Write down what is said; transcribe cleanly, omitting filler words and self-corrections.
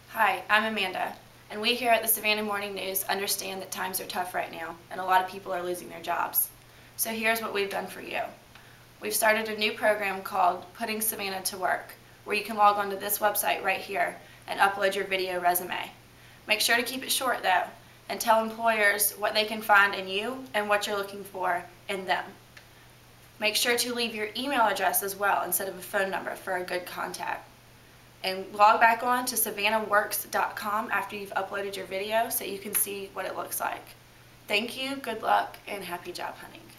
Hi, I'm Amanda, and we here at the Savannah Morning News understand that times are tough right now and a lot of people are losing their jobs. So here's what we've done for you. We've started a new program called Putting Savannah to Work, where you can log onto this website right here and upload your video resume. Make sure to keep it short though, and tell employers what they can find in you and what you're looking for in them. Make sure to leave your email address as well instead of a phone number for a good contact. And log back on to savannahworks.com after you've uploaded your video so you can see what it looks like. Thank you, good luck, and happy job hunting.